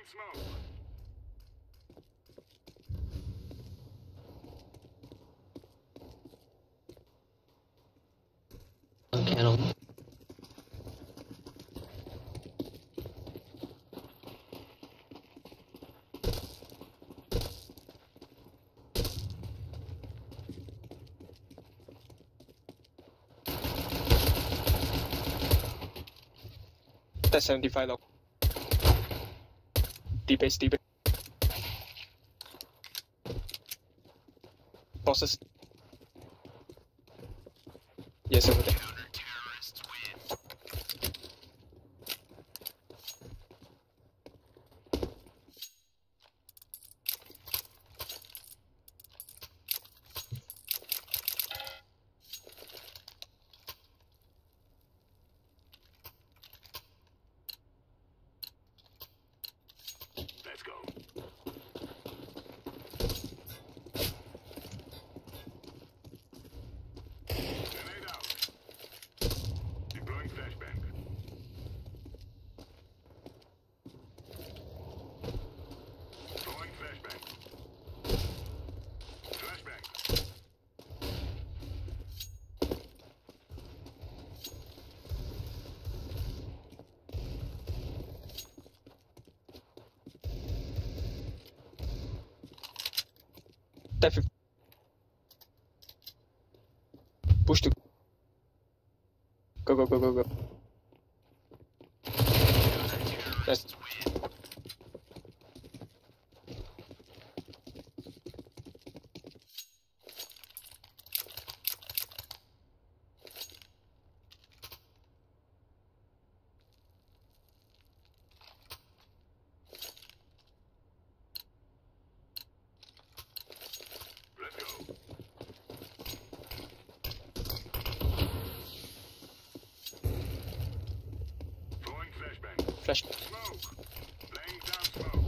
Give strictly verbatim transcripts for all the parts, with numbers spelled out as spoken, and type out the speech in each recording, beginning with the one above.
Cannon. That's seventy-five low. D base, D base. Bosses. Yes, over there. Let's go. Grenade out. Deploying flashbang. Throwing flashbang. Flashbang. Def push to go go go go go. That's Let's go. Throwing flashbang. flash. Smoke. Laying down smoke.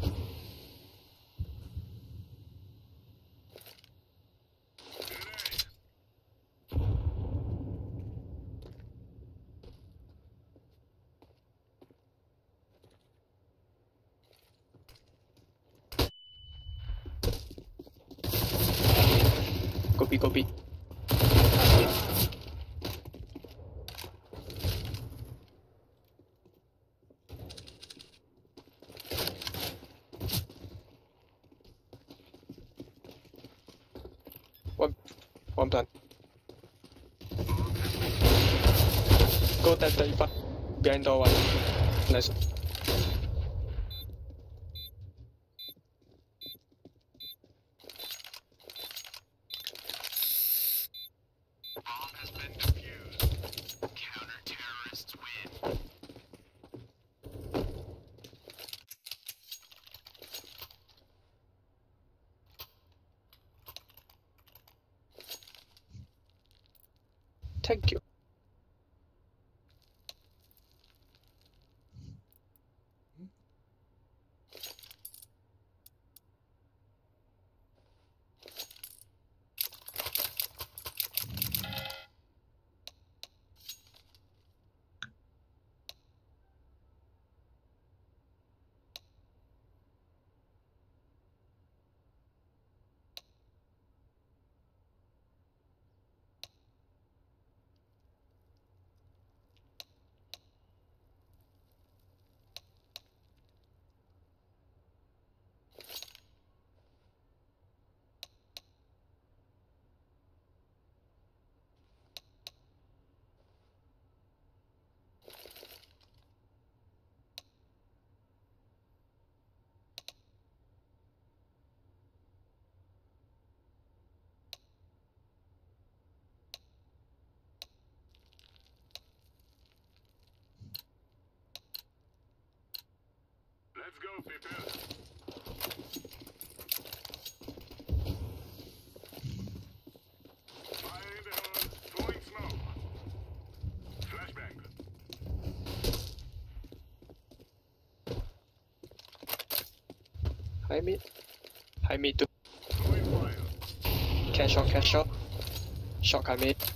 Grenade. Copy copy. One, one plan. Go that thirty-five. Behind door one. Nice. Bomb has been defused. Counter-terrorists win. Thank you. Let's go, people. Fire in the hole. Throwing smoke. Flashbang. High mid. High mid too. Throwing fire. Cash shot, cash shot. Shot high mid.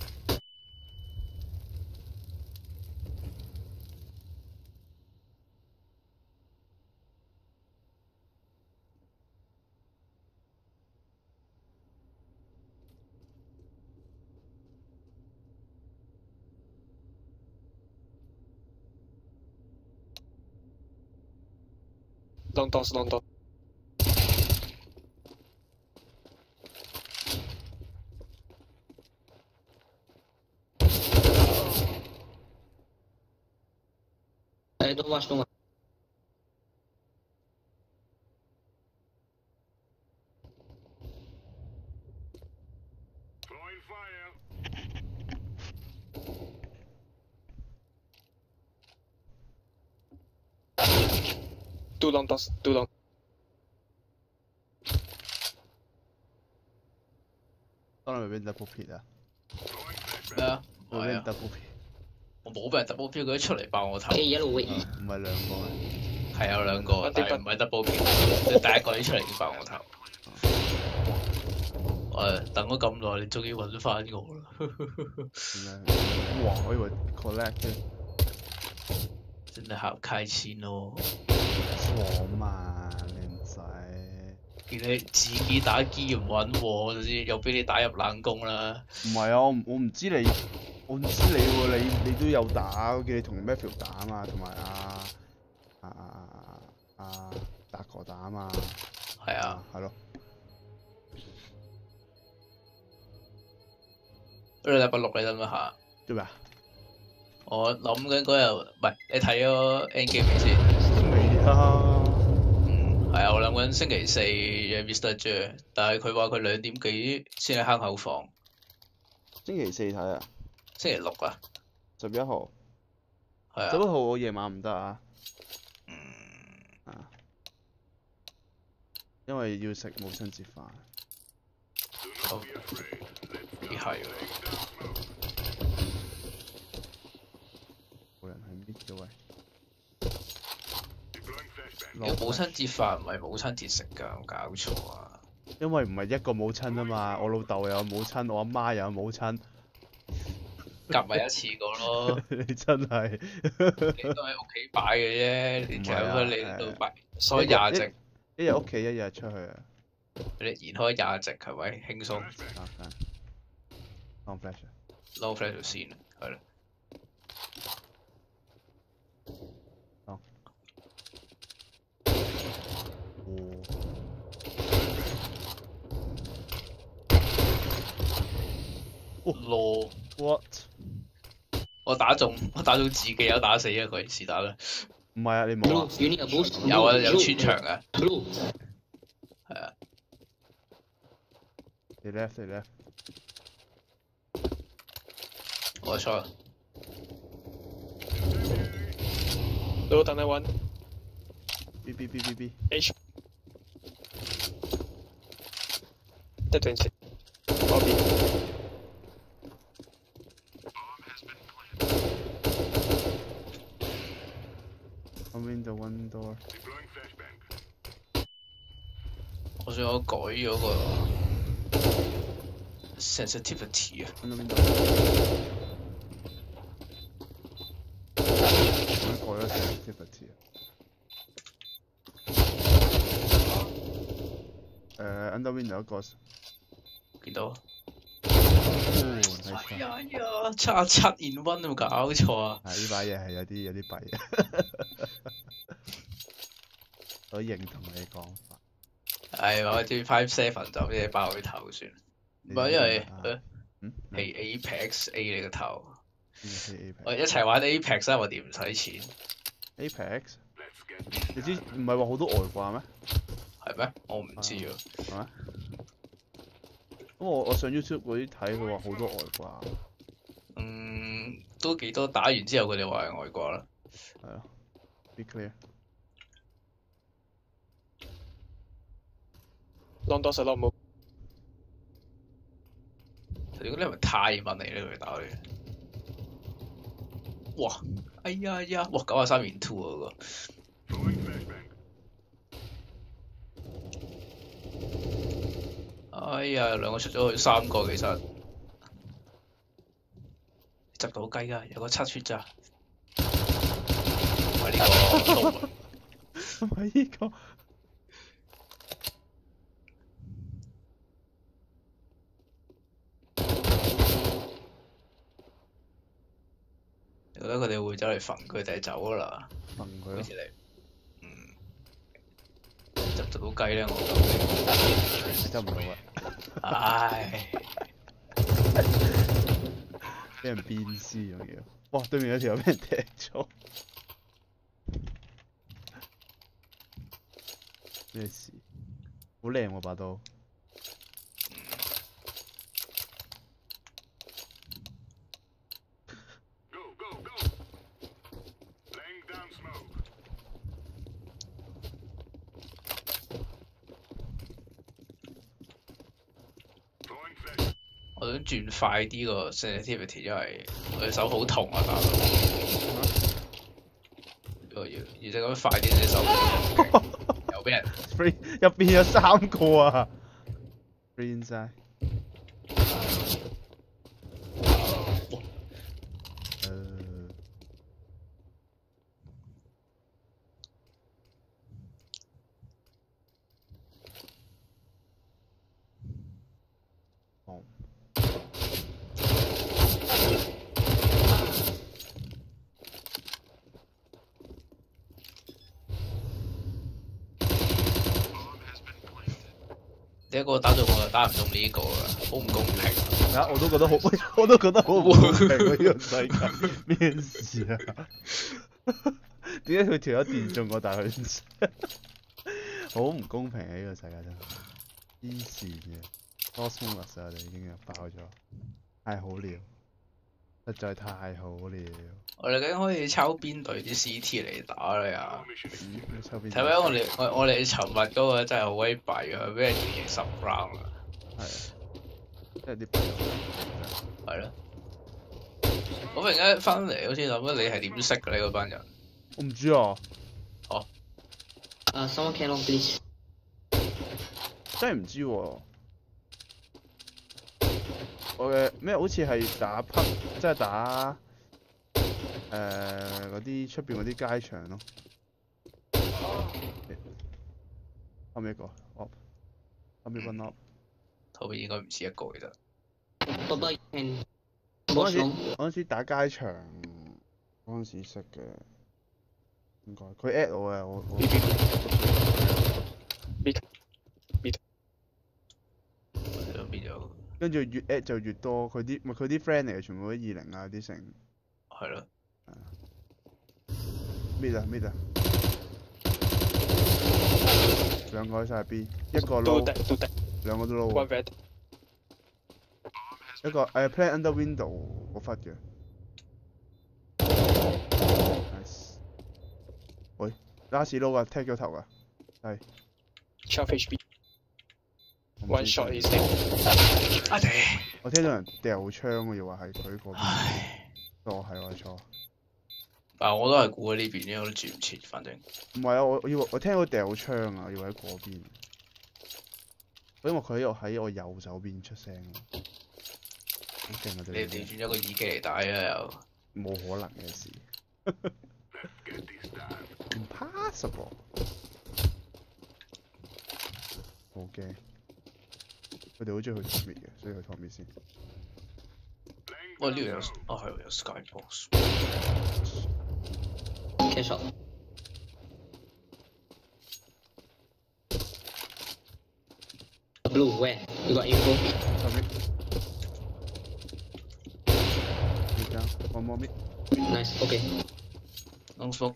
Long toss, long toss。 哎，don't watch, don't watch。 Throwing fire. Two long toss, two long。 當你咪俾人 double pick 啊？ Throwing flashbang. 咩啊？ 咪俾人係啊， double pick， 我冇俾人 double P，佢一出嚟爆我頭。 A yellow wait。 唔係兩個咩？ 係有兩個，但係唔係 double P，即係第一個一出嚟已經爆我頭。誒，等咗咁耐，你終於揾翻我啦！ 點解？哇！我以為 collect 啫， 真係好開心咯！ 爽嘛，靚仔。 見你自己打機唔揾我，就知又俾你打入冷宮啦。 唔係啊，我唔我唔知你，我唔知你喎，你你都有打，我見你同 Matthew 打啊嘛，同埋阿阿阿阿達哥打啊嘛。 係啊， 係咯。 嗰日禮拜六你得唔得下？ 做咩啊？ 我諗緊嗰日，唔係你睇咗 Endgame 未先？ 未啊。 嗯，係啊，我諗緊星期四嘅 Mister J， 但係佢話佢兩點幾先喺坑口放。 星期四睇啊？ 星期六啊？ 十一號。 係十一啊。 號我夜晚唔得啊。 嗯。 啊。因為要食母親節飯。 好。咦係喎。 冇人係搣嘅喂。 你母親節飯唔係母親節食㗎，有搞錯啊！ 因為唔係一個母親啊嘛，我老豆又有母親，我阿媽又有母親。 夾埋一次過咯。 你真係。 你都喺屋企擺嘅啫，你就咁你都擺，所以廿隻。 一日屋企，一日出去啊！ 你延開廿隻係咪輕鬆？ 放 flash。 攞 flash 條線，係啦。 好。哦。 羅 What？ 我打中，我打中自己有打死一個是打啦。 唔係啊，你冇啊？ You need a boost。 有啊，有穿牆啊。 Blue。 係啊。 你 left， 你 left。 我錯。 Low tunnel one。 B B B B B。 H。Dead twenty。Copy。 One window, one door。 我想我改咗個 sensitivity 啊。 One window。我改咗 sensitivity 啊。誒 ，under window 一個。 見到。 哦， 哎呀呀，七啊七 in one 有冇搞錯啊？ 係呢把嘢係有啲有啲弊啊。我認同你講法。 係我啲 five seven 就咩爆佢頭算，唔係因為係 Apex A 你個頭，我一齊玩 Apex 啊，我哋唔使錢。 Apex？ 你知唔係話好多外掛咩？ 係咩？我唔知喎。 係咩？咁我我上 YouTube 嗰啲睇，佢話好多外掛。 嗯，都幾多，打完之後佢哋話係外掛啦。 係咯 ，be clear。 Long toss a long move。 如果你係咪太問你咧？佢打你。哇！哎呀呀！哇！九啊三面 two 啊嗰個。哎呀，兩個出咗去，三個其實執到雞㗎，有個七血咋？唔係呢個， 唔係呢個。 你覺得佢哋會走嚟焚佢定係走㗎啦？ 焚佢咯。 好似你，嗯， 執到雞咧，我就執唔到啊！ 唉， 俾人鞭屍仲要，哇！對面有條友俾人踢咗，咩事？好靚喎把刀。 我想轉快啲個 sensitivity， 因為我隻手好痛啊，打到。要要要隻咁快啲隻手，又俾人 free 入邊有三個啊 ！free inside。 你一個打中我，打唔中呢個啊，好唔公平。 啊！我都覺得好，我都覺得好唔公平喎！呢個世界咩事啊？點解佢條友電中我，但係佢好唔公平啊！呢個世界真係黐線嘅 ，lost bonus 我哋已經爆咗，太好了，實在太好了。 我哋究竟可以抄邊隊啲 C T 嚟打咧啊？ 睇翻我哋我我哋尋日嗰個真係好威弊啊！俾人連贏十 round 啊！ 係啊，即係啲朋友係咯。我突然間翻嚟，好似諗緊你係點識嘅呢嗰班人？ 我唔知啊。 哦。 啊 ，someone can on please。 真係唔知喎。我嘅咩好似係打 pub， 即係打誒嗰啲出邊嗰啲街場咯。後尾一個 op， 後尾 one op。 後面應該唔止一個其實。 多多 can。 嗰陣時嗰陣時打街場嗰陣時識嘅，應該佢 at 我嘅，我我。 變咗。 跟住越 at 就越多，佢啲咪佢啲 friend 嚟嘅，全部都二零啊啲成。 係咯。 咩啊咩啊？兩個喺晒 B， 一個 low， 兩個都 low。一個誒 play under window 嗰忽嘅。nice。喂 ，last low 啊，踢咗頭啊，係。 twelve H P。One shot is dead。 啊地！ 我聽到人掉槍，我以為係佢嗰邊。錯係我錯。 但我都係估喺呢邊，因為我都轉唔切，反正。 唔係啊，我我以為我聽到掉槍啊，我以為喺嗰邊。因為佢喺度喺我右手邊出聲啊。好勁啊！ 你調轉咗個耳機嚟打啊又。 冇可能嘅事。Impossible。好驚。佢哋好中意去 top mid 嘅，所以去 top mid 先。 哇！呢度有，哦係有 skybox。 Catch shot。Blue where? You got info? Top mid。mid down, one more mid. Nice, okay. Long smoke。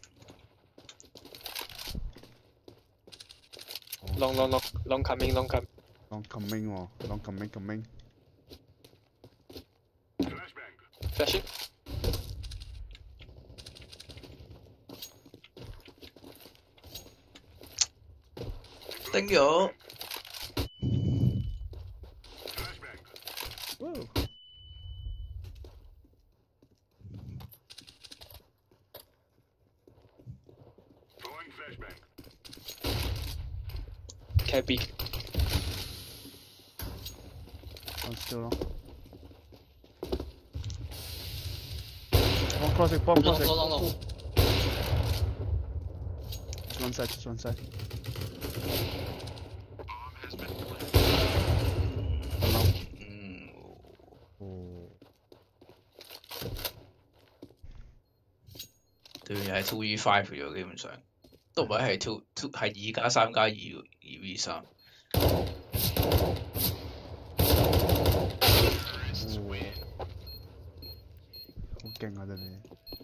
Long long long long coming long coming。 Long coming 喎 ，long coming coming。 Flashing。 叮咗。 Cat B。 我知道咯。Bomb crossing, bomb crossing. Long, long, long. Just one side, just one side. Hello. 嗯。 哦。 對面係 two v five 咗，基本上都唔係係 two two 係二加三加二二 V 三。 好勁啊！真係。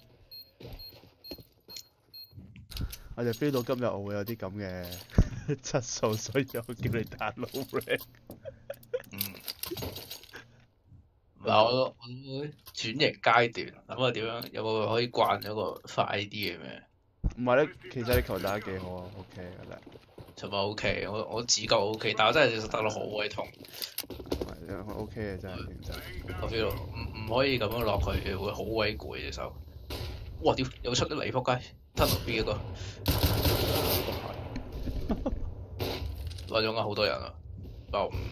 我就 feel 到今日我會有啲咁嘅質素，所以我叫你打 low rank。 嗯。唔係我我轉型階段，諗下點樣有冇可以慣咗個快啲嘅咩？ 唔係咧，其實你球打得幾好啊 ，OK 嘅啦。 尋日 OK，我我指教 OK，但我真係打到好鬼痛。 係 OK 嘅真係認真。 我 feel 到唔唔可以咁樣落去，會好鬼攰隻手。哇！屌，又出咗嚟撲街，吞落 B 嗰個。揾咗啱好多人啊！爆五，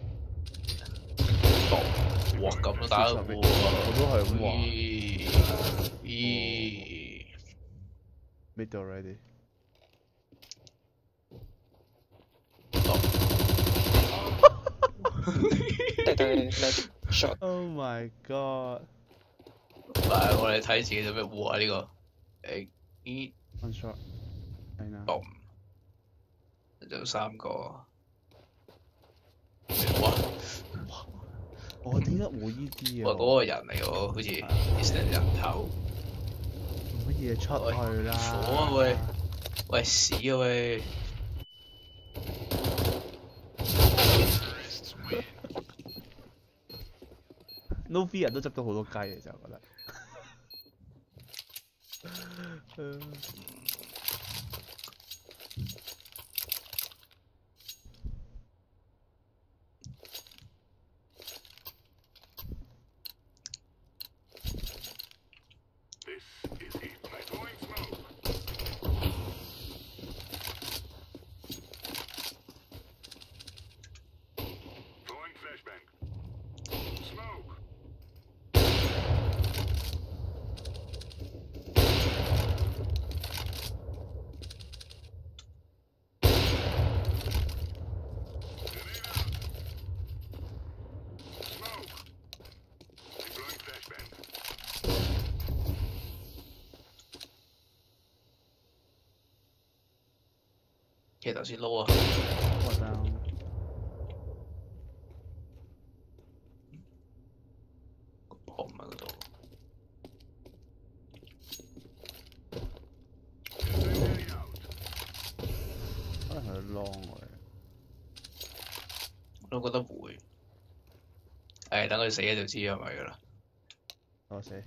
爆五，哇！咁都打得喎， 我都係咁話。 咦 ？Mid already。Oh my god！ 唔係，我哋睇自己做咩護啊呢個？誒咦 ？One shot。係啊。 爆五，仲有三個。哇！ 我點解冇依啲啊？ 哇！嗰個人嚟喎，好似 instant 人頭。 做乜嘢出去啦？ 火啊喂！喂屎啊喂！ No fear 人都執到好多雞嘅，就覺得。 其實頭先撈啊！ 我 down。 我唔喺嗰度。 可能係 long 嚟。 我都覺得會。誒，等佢死咗就知係咪㗎啦。 我死。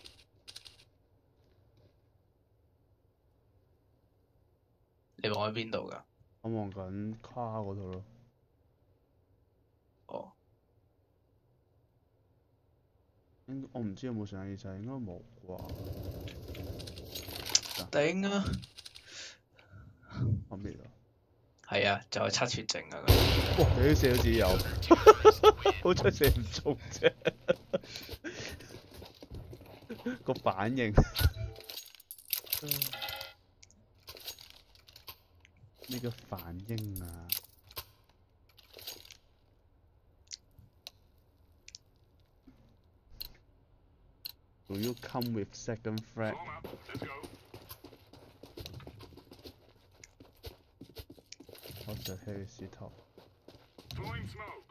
你望喺邊度㗎？ 我望緊跨嗰度咯。 哦。 應我唔知有冇上耳仔，應該冇啩。 頂啊！ 後面啊。 係啊，就係七血症啊！ 哇！你射到自己有，好彩射唔中啫。個反應。呢個反應啊！ Will you come with second frag? What the hell is he top? Throwing smoke.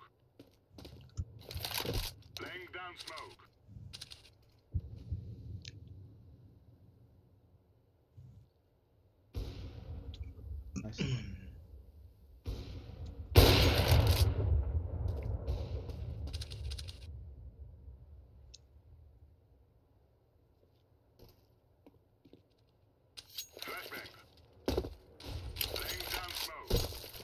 Laying down smoke. Nice. Flashbang. Laying down smoke.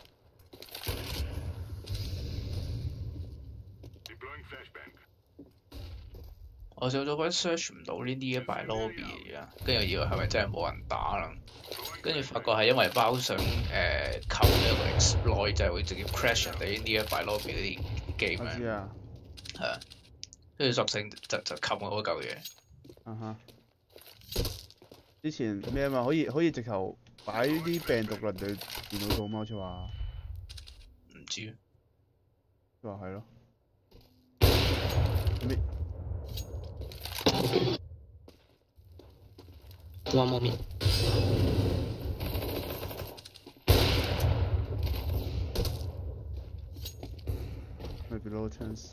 Deploying flashbang. 我上咗班 search 唔到呢啲一排 lobby 啊，跟住以為係咪真係冇人打啦？跟住發覺係因為包想誒扣一個 exploit 就係會直接 crash 人哋呢啲一排 lobby 嗰啲 game 我知啊。 係啊，跟住索性就就扣我嗰嚿嘢。 啊哈！之前咩啊嘛，可以可以直頭擺啲病毒落對電腦度嘛，好似話。 唔知。 佢話係咯。咩？ One more mid. Maybe low chance。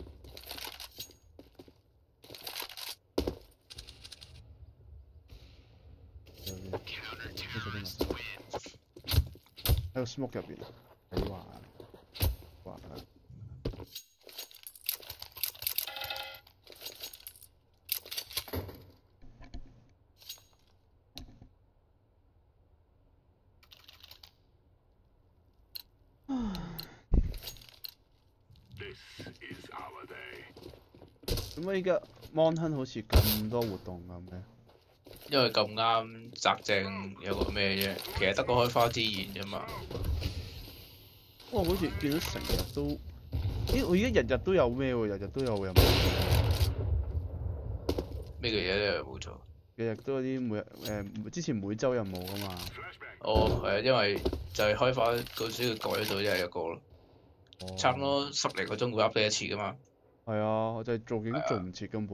喺個 smoke 入邊，你話話啦。點解依家 Mon Hun 好似咁多活動咁嘅？ 因為咁啱擲正有個咩啫，其實得個開花之言啫嘛。 哇！好似見到成日都，咦？我而家日日都有咩喎？日日都有任務。 咩嘅嘢咧？冇錯。 日日都有啲每日誒之前每週任務噶嘛。 哦，係啊，因為就係開花嗰時佢改咗咗一日一個咯。哦、差唔多十零個鐘會 update 一次噶嘛。 係啊，我就係做景做唔切根本。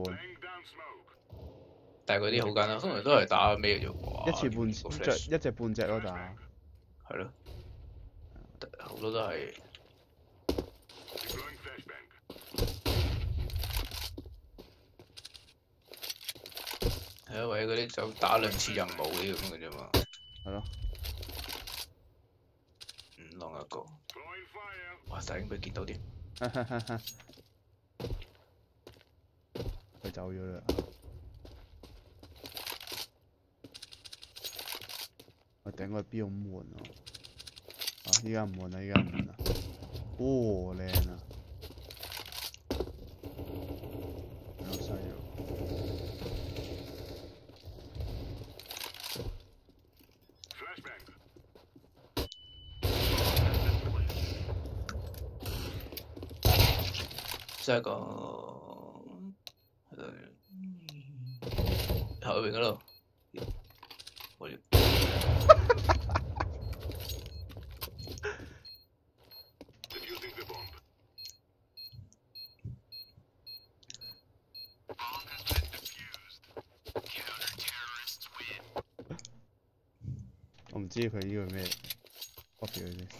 但係嗰啲好簡單，通常都係打咩嘅啫喎。 一次半隻，一隻半隻咯打。係咯。好多都係。係啊，為咗嗰啲就打兩次任務嗰啲咁嘅啫嘛。 係咯。 五浪一個。哇！但係已經俾見到添。 佢走咗啦。我頂個 B 好悶啊！啊，依家唔悶啦，依家唔悶啦。哦，靚啊！有細咗。 下一個後邊嗰度，我要。 我唔知佢呢個咩 copy 佢先。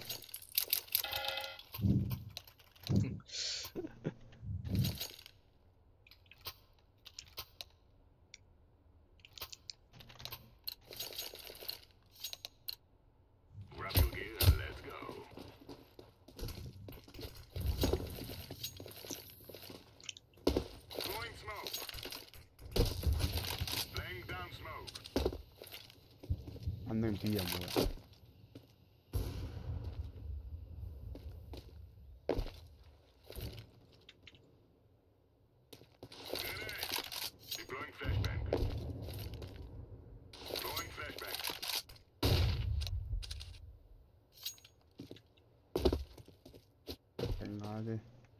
肯定 B 有冇人？停下先。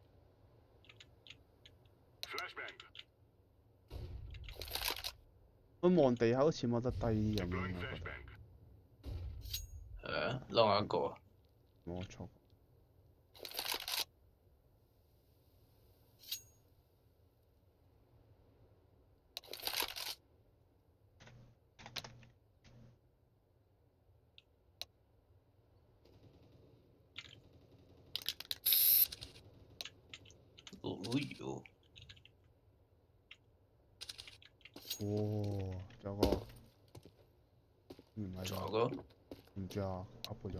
我望地下好似摸得低咁樣，我覺得。 係啊，撈一個。 冇錯。 哦喲。 哦，仲有個。唔係。 仲有個？ 唔知啊，噏㗎咋。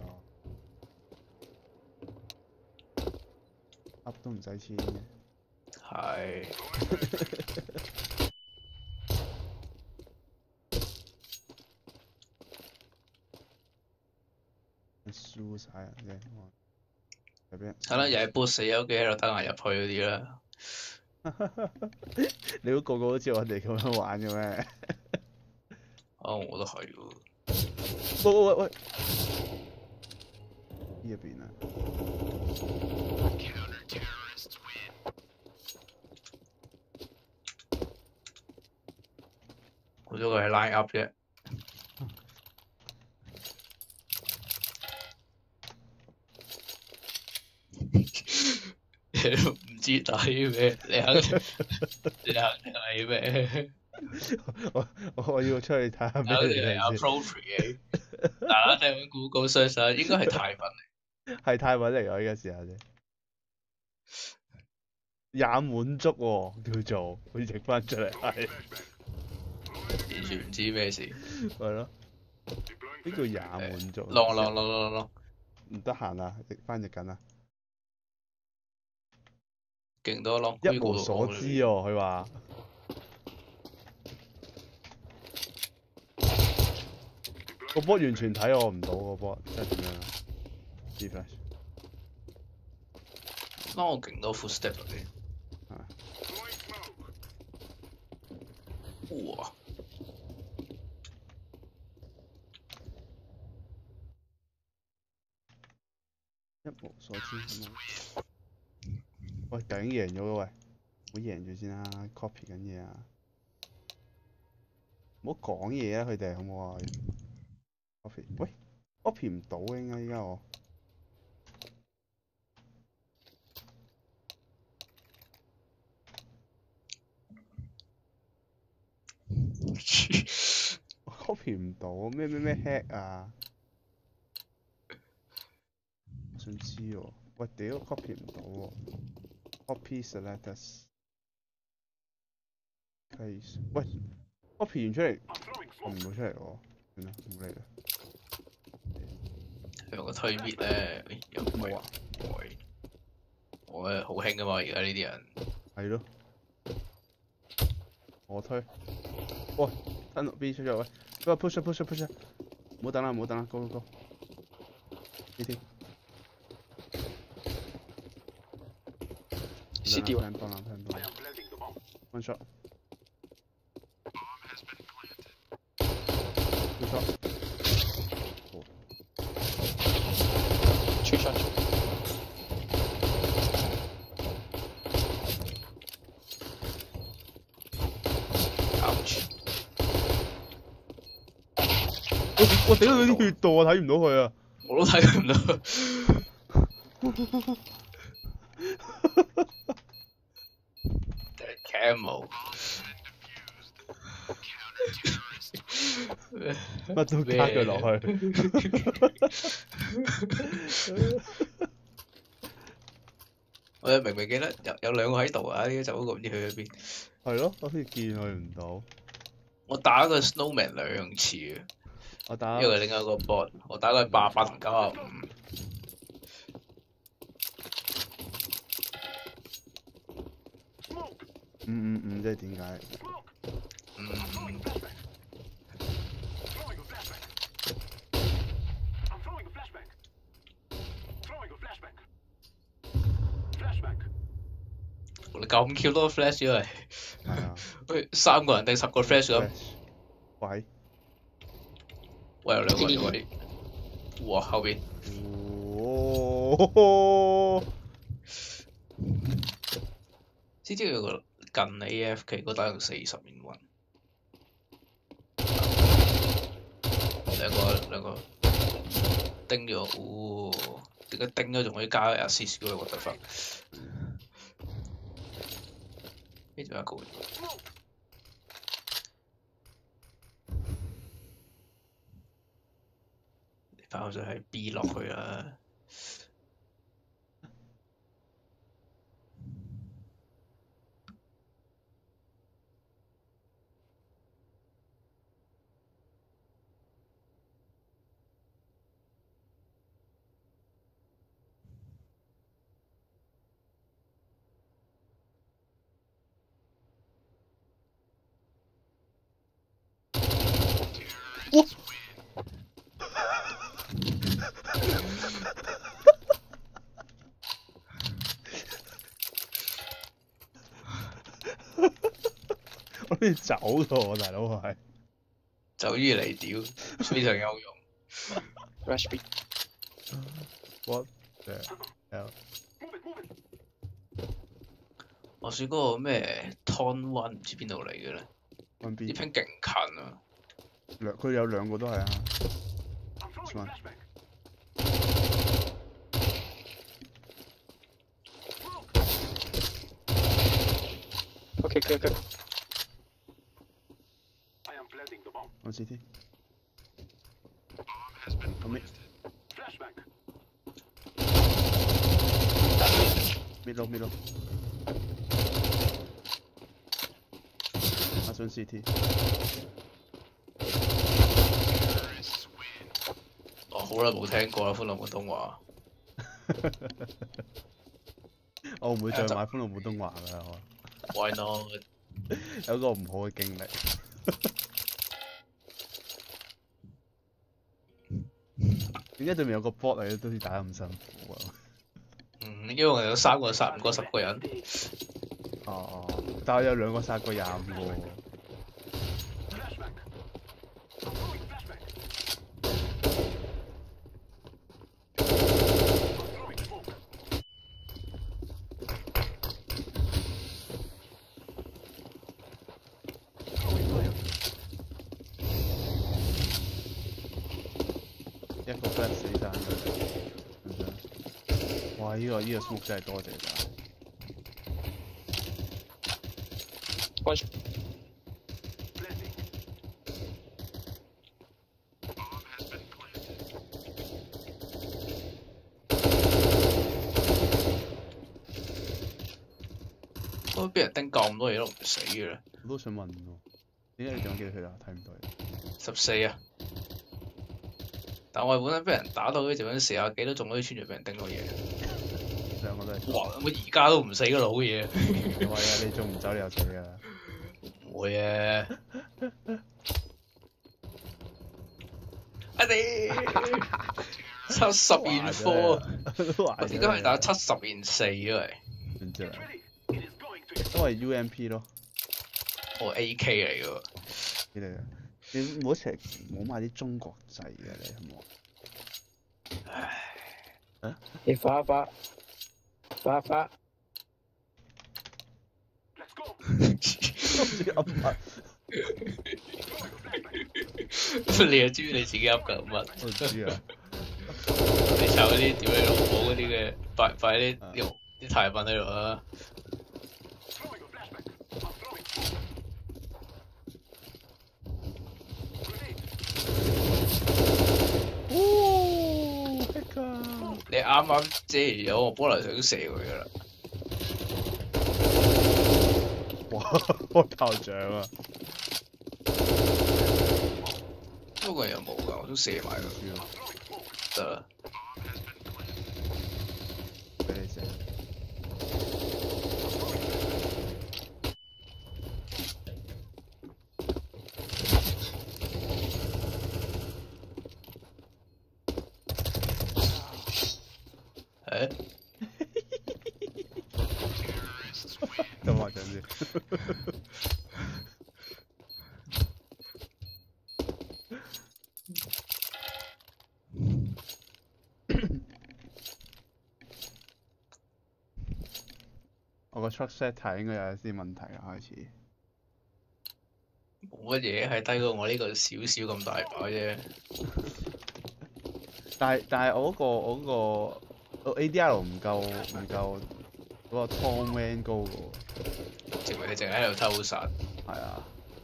噏都唔使錢嘅。 係。 輸晒人啫，入邊。 係啦，又係 boot 死咗機喺度等人入去嗰啲啦。 你估個個好似我哋咁樣玩嘅咩？ 啊，我都係喎。 喂喂喂喂！呢入邊啊！ 我咗個係 line up 啫。唔知打啲咩？你肯你肯係咩？ 我我要出去睇下咩嚟先。 appropriate。嗱，睇下 Google search 應該係泰文嚟。 係泰文嚟㗎，呢個時候啫。 也滿足喎，叫做佢譯翻出嚟係。 完全唔知咩事。 係咯，呢叫也滿足。 啷啷啷啷啷。 唔得閒啊，譯翻譯緊啊。 勁多啷。 一無所知喎，佢話。個波完全睇我唔到個波，即係點樣啊 ？Deflash。 啷我勁多 footstep 嗰啲。哇！ 一無所知咁啊！喂，突然贏咗喎喂，唔好贏住先啦 ，copy 緊嘢啊！唔好講嘢啊，佢哋好唔好啊 ？copy， 喂 ，copy 唔到嘅應該依家我。我 copy 唔到，咩咩咩 hack 啊！我想知喎，喂屌 copy 唔到喎 ，copy selectors place， 喂 copy 完出嚟，我唔到出嚟喎，算啦，冇理啦。 有個推滅咧，有冇啊？喂，我好興噶嘛，而家呢啲人。 係咯。我推，喂，吞落 B 出咗喂，不過 push push push， 唔好等啦唔好等啦 ，go go go， 呢啲。 C D 幫幫幫幫 ，one shot， two shot， two shot。 我頂到佢啲血度，我睇唔到佢啊！ 我都睇唔到。Camel。 乜都加佢落去。 我明明記得有有兩個喺度啊，呢走嗰個唔知去咗邊。 係咯，我好似見佢唔到。 我打個 Snowman 兩次啊！ 我打， 因為另一個 bot， 我打佢八百同九啊五。 五五五即係點解？ 嗯。你咁 Q 多 flash 咗嚟？ 係啊。 喂，三個人定十個 flash 咁？ 喂。 喂，有兩個人位。哇，後邊。 哦。 知唔知有個近 A F K 嗰打用四十面暈？兩個兩個叮咗，哦，點解叮咗仲可以加 assist 嘅？我得分。呢仲有一個。爆咗係 B 落去啦。 哇！我哋走㗎喎，大佬係。 走於嚟屌，非常有用。 Rush B。 What the hell？ 我選嗰個咩 Ton One 唔知邊度嚟嘅咧？呢 B 拼勁近啊！ 兩佢有兩個都係啊。 OK OK OK。 我C T。我未。Middle middle。 想 C T。 我好耐冇聽過啦，歡樂普通話。 我唔會再買歡樂普通話㗎我。 Why not？ 有個唔好嘅經歷。點解對面有個 bot 嚟都好似打得咁辛苦啊？ 嗯，因為我有三個殺唔過十個人。 哦，但係有兩個殺過廿五個喎。一個 flash 死晒佢，哇！呢、這個呢、這個 smoke 真係多謝㗎。 One 都俾人叮咁多嘢都唔死嘅咧。 我都想問喎，點解你仲有幾多血啊？睇唔到。 十四啊！但我係本身俾人打到嗰陣四廿幾都仲可以穿住俾人叮到嘢。 兩個都係。 哇！我而家都唔死嘅老嘢。 唔係啊，你仲唔走你又死㗎。 唔會啊！阿哋七十現貨，我點解係打七十現四嘅？ 唔知啊，都係 U M P 咯。 我 A K 嚟嘅喎。 你哋，你唔好成日唔好買啲中國製嘅你好唔好？ 唉。 啊？ 你發一發，發一發。 你又知你自己噏緊乜？ 我知啊。 你炒嗰啲屌你老母嗰啲嘅，擺擺啲用啲泰文喺度啊！你啱啱遮咗我波嚟想射佢噶啦！ 哇！開炮仗啊！ 不過又冇噶，我都射埋佢。得啦。 俾你射。 誒？ 等我陣先。我個 truck set 題應該有啲問題啦，開始。 冇乜嘢，係低過我呢個少少咁大把啫。 但係但係我嗰、個我嗰、個 A D R 唔夠唔夠嗰個 Tom Van 高嘅喎。 證明你淨係喺度偷殺。 係啊。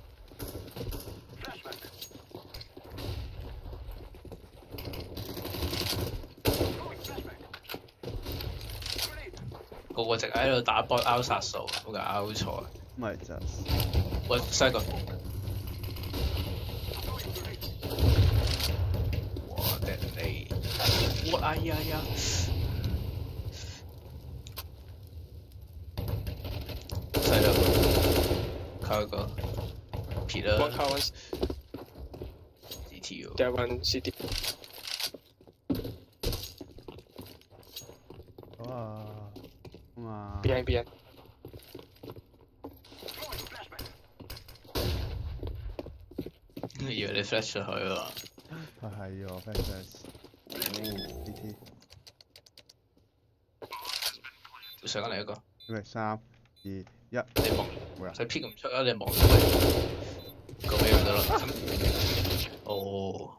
個個淨係喺度打波拗殺數，冇搞錯。 咪就我西個。我的你，我哎呀呀！西兩個，靠一個，撇啦。 One car one G T 喎。 the other one C T。 哇！哇！ Behind behind。 以為你 flash 出去喎。 啊係喎 ，flash。哦 ，C T。 上緊嚟一個。 因為三、二、一， 你望， 冇人。 使 P 咁出啊！你望到佢，個尾就得啦。哦。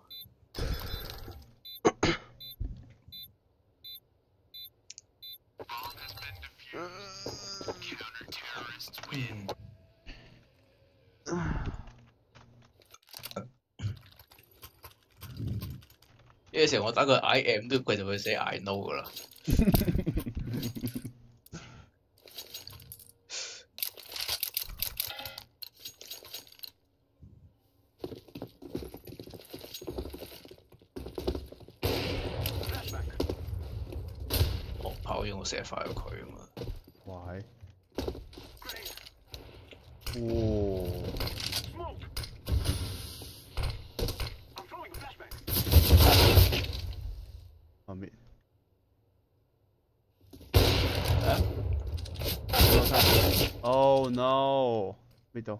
嗯。呢個時候我打個 I M 都佢就會寫 I know 噶啦。 我射快過佢啊嘛。 喂。哦。後面。Oh no！未到。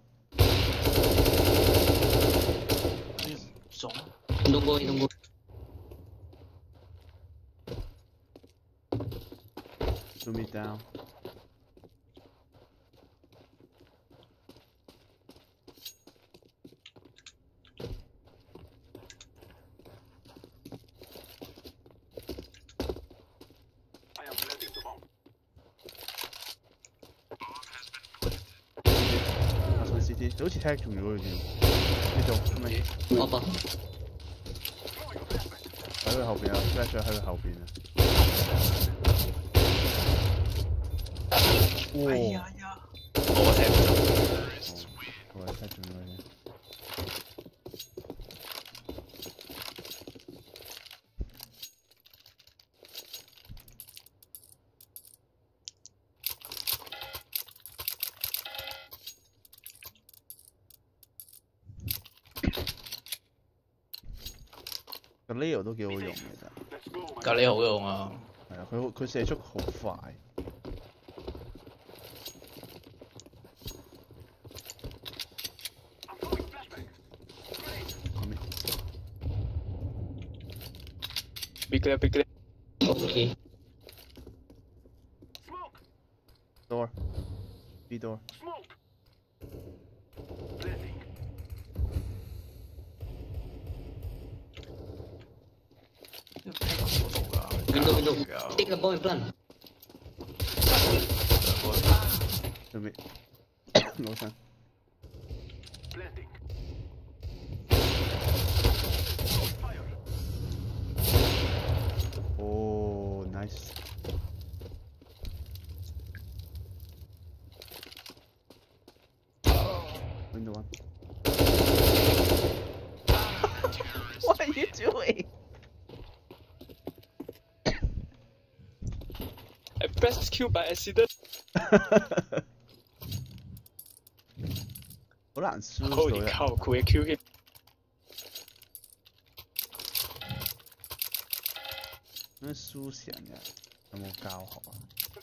中。 Don't go, don't go. Shoot me down. I am planting the bomb. 我上 C T， 好似 tag 中咗佢添。呢度咩？ Upper. 喺佢後邊啊 ，flash 喺佢後邊啊。哇！ 哎呀呀！我踢唔中。 我係 tag 中咗佢。個 Leo 都幾好用嘅，其實。 咖喱好用啊！ 係啊，佢佢射速好快。 Be clear, be clear. Okay. Door. B door. Window, window. Take the bomb and plant. 準備攞上。哦 ，nice。Window one. What are you doing? I pressed Q by accident. 好難輸到 Holy 嘅。 cow！ 佢嘅 Q hit。 咩輸成嘅？有冇教學啊？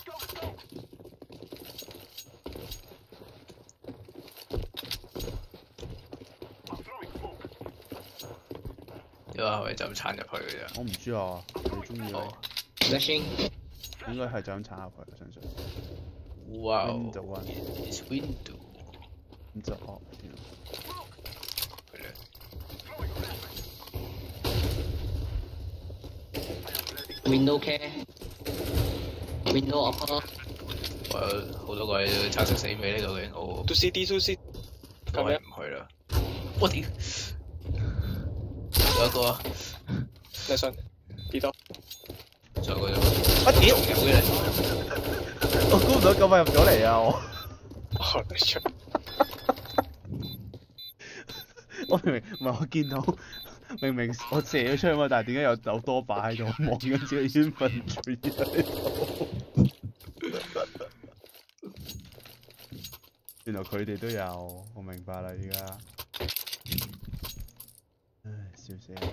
呢個係咪就咁撐入去嘅啫？ 我唔知啊，你中意哦 Flashing. 應該係就咁撐入去，我相信。 哇 Window one. It's window。 咁就哦，屌。 佢咧。 Window care. Window upper. 我好多個嘢橙色死尾呢度嘅，我 To C D, to C D。 我係唔去啦。我屌！有一個啊， 你信 B 多。 仲有個啫。 我屌！ 仲有嘅咧。 我估唔到咁快入咗嚟啊！我哦，你出。 我明明唔係我見到，明明我射咗出去嘛，但係點解有有多把喺度？我望緊自己 infantry 喺度。原來佢哋都有，我明白啦，而家。唉，笑死我！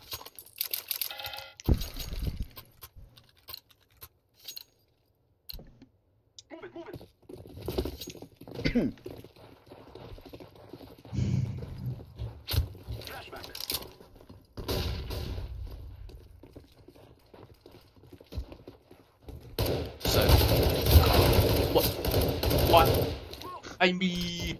What? What? I mean.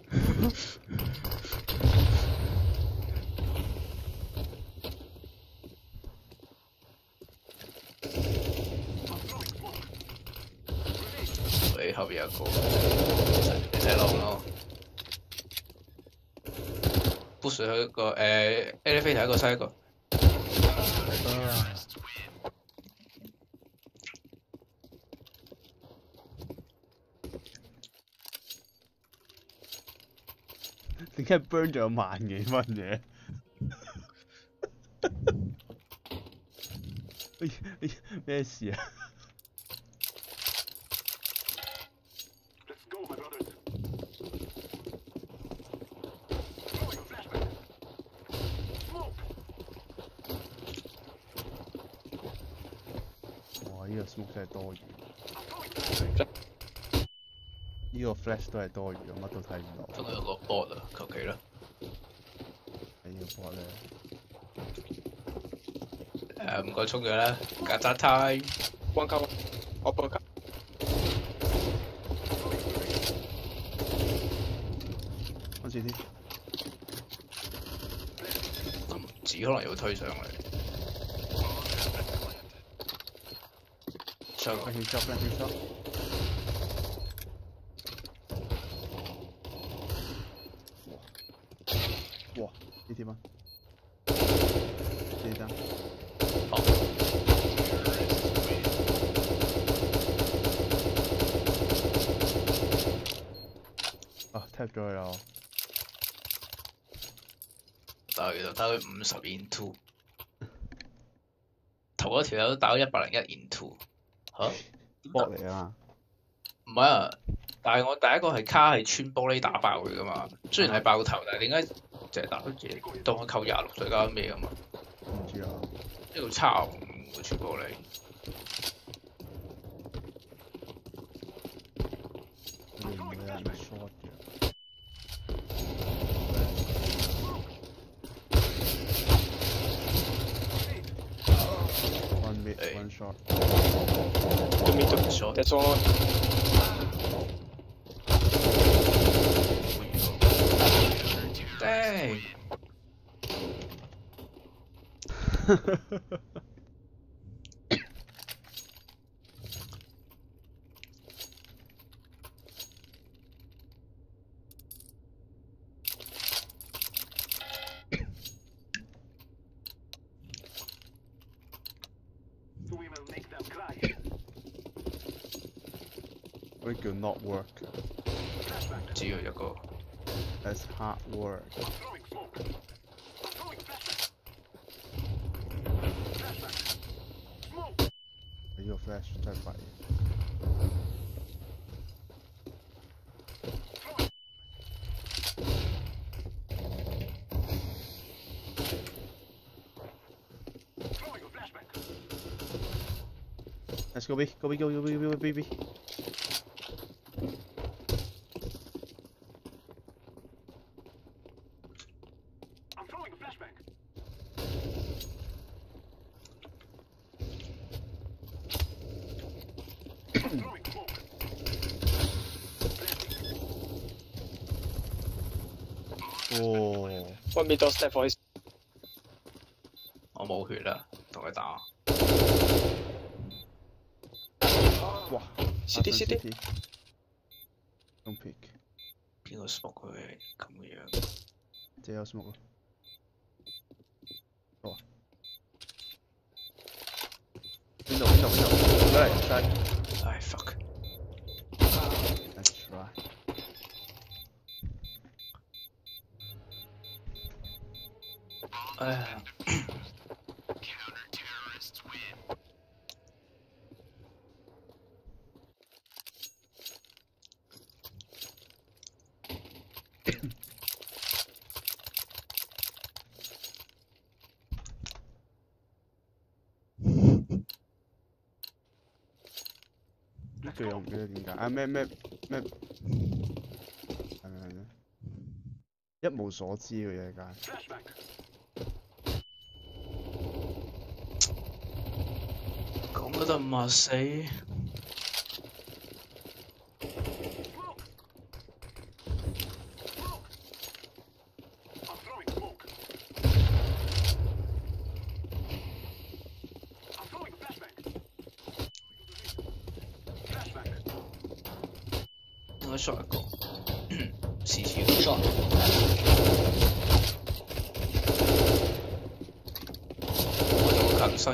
你後邊有個，你睇落咯。push 佢一個誒 elevator 一個西一個。 點解 burn 咗萬幾蚊嘅？咩事啊？ smoke 真係多餘。呢個 flash 都係多餘，乜都睇唔到。 仲有個 bot 啊，求其啦。 係呢個 bot 咧。 誒唔該衝咗啦，曱甴 time。 One cover，我半級。 安住啲。 唔止可能要推上嚟。上一起 shot， 一起 shot。哇！哇！呢點啊？呢單。 好。 啊 ，tap 咗佢啦！ 打佢就打佢五十 into， 頭嗰條友都打咗一百零一 into。嚇？ 博嚟啊！ 唔係啊，但係我第一個係卡係穿玻璃打爆佢噶嘛，雖然係爆頭，但係點解淨係打到嘢當佢扣廿六再加咩啊嘛？ 唔知啊， 呢度差五喎穿玻璃。 佢哋唔會有人 short 嘅。One mid, one short. Two mid, two short. That's all. Dang. What叫 not work？ 只要一個。 That's hard work。呢個 flash 真係弊。Let's go B, go B, go B, go B, go B, B. I'm throwing a flashbang. I'm throwing smoke. Oh. One mid door step for his. 我冇血啦，同佢打。 哇 C D C D。 Don't pick。 邊個 smoke 佢咁嘅樣？ 這有 smoke 咯。好啊。邊度邊度邊度？嚟嚟。 唉 fuck。 Let's try。 唉。 呢句我唔記得點解啊咩咩咩係咪係咩？一無所知嘅嘢㗎。 咁都得五啊四。應該 shot 一個，次次都 shot。我做個近西，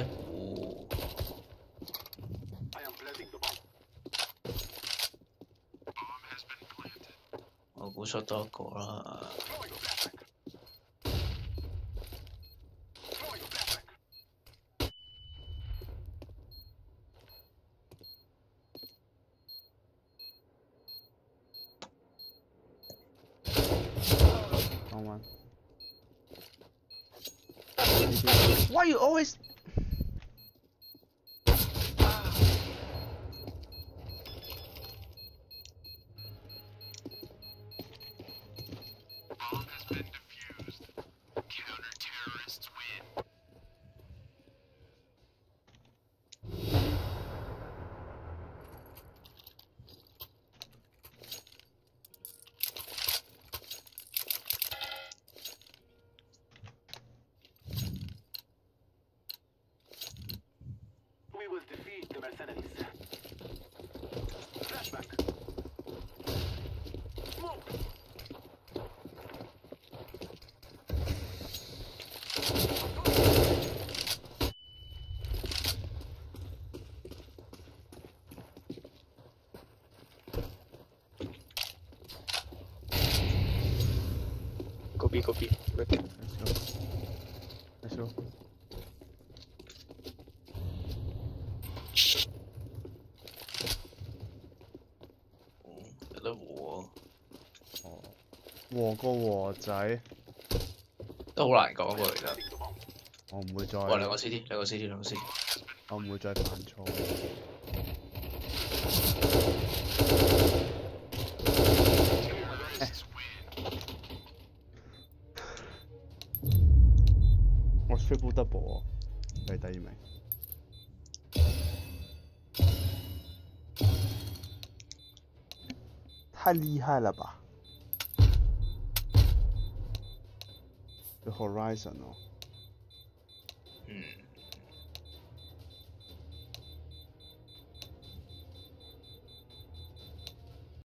我估 shot 多一個啦。 One. Why you always? Go B, go B. Good. Let's go. Let's go. 有得和。 哦，和個和仔。 都好難講喎，其實。 我唔會再。 哇！兩個 C T， 兩個 C T， 兩個 C T。 我唔會再犯錯。我 triple double 喎，係第二名。太厲害了吧！有 Horizon 哦。 嗯。